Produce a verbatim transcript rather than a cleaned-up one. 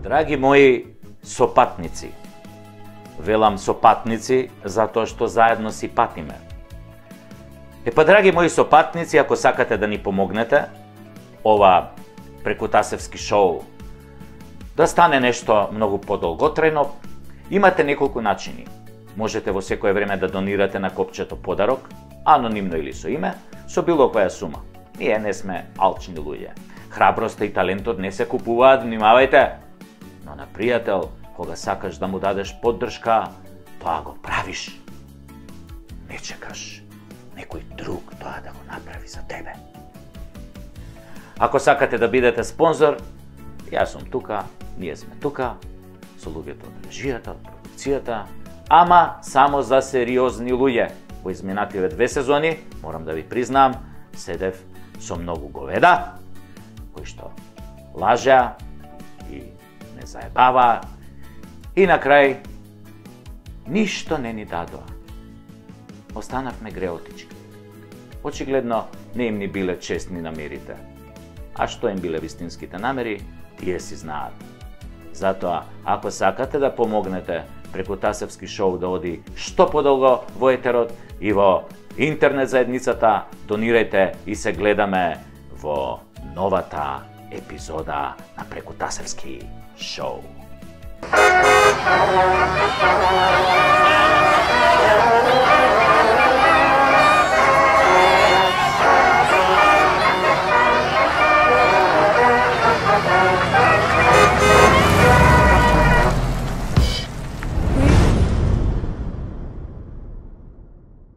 Драги мои сопатници, велам сопатници затоа што заедно си патиме. Е па, драги мои сопатници, ако сакате да ни помогнете, ова Прекутасевски шоу да стане нешто многу подолготрајно, имате неколку начини. Можете во секое време да донирате на копчето подарок, анонимно или со име, со било која сума. Ние не сме алчни луѓе. Храброста и талентот не се купуваат, внимавајте. Но на пријател, кога сакаш да му дадеш поддршка, тоа го правиш. Не чекаш некој друг тоа да го направи за тебе. Ако сакате да бидете спонзор, јас сум тука, ние сме тука, со луѓето од режијата, од продукцијата, ама само за сериозни луѓе. Во изминативе две сезони, морам да ви признам, седев со многу говеда, кои што лажеа и не заебава, и на крај ништо не ни дадоа. Останавме греотички. Очигледно не им ни биле честни намерите. А што им биле вистинските намери, тие си знаат. Затоа, ако сакате да помогнете Прекутасевски шоу да оди што подолго во етерот и во интернет заедницата, донирајте и се гледаме во новата епизода на Прекутасевски шоу.